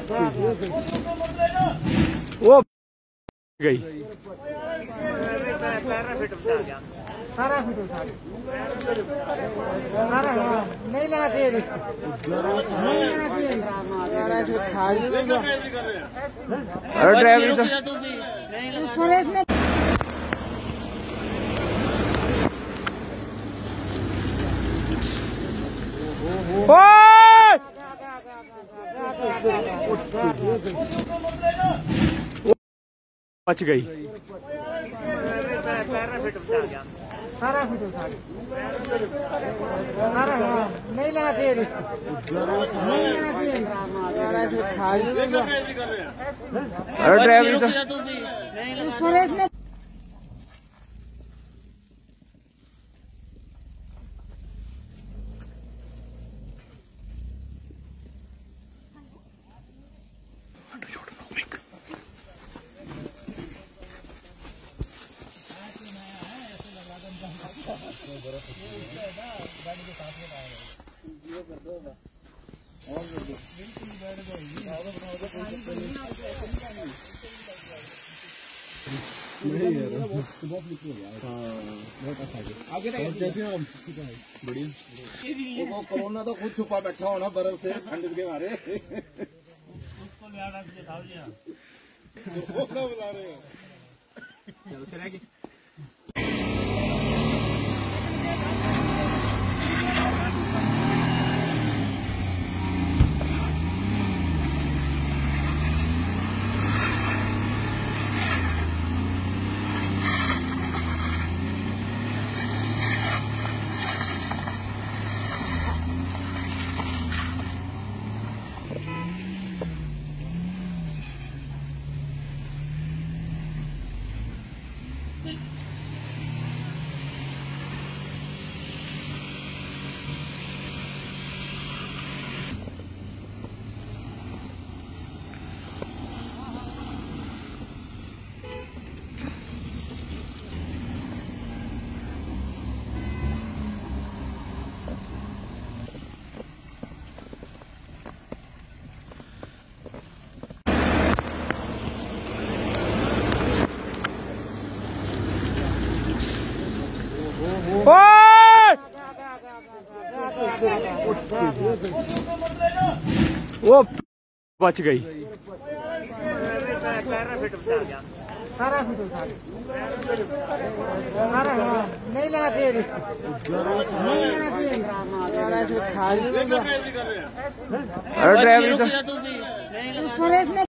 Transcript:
वो गई सारा फिट सारा नहीं लेना चाहिए ड्राइवरी तो बच गई सारा फिट सारा नहीं लेना चाहिए ड्राइवरी तो बढ़िया कोरोना तो खुद छुपा बैठा होना बर्फ से ठंड के मारे बुला रहे हो। वो बच गई सारा फिट सारा नहीं लेना चाहिए ड्राइवरी तो